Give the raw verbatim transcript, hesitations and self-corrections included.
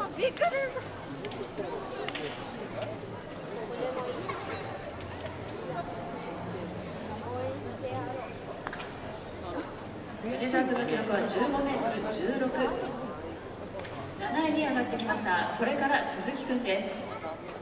びっくり。 フレザー君の記録はじゅうごメートルじゅうろく。なないに上がってきました。これから鈴木君です。